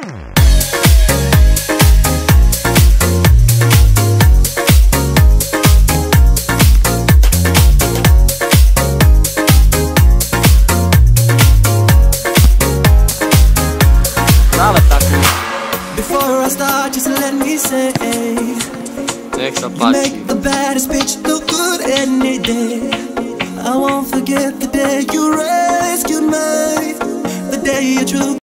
Before I start, just let me say, you make the baddest bitch look good any day. I won't forget the day you rescued me, the day you took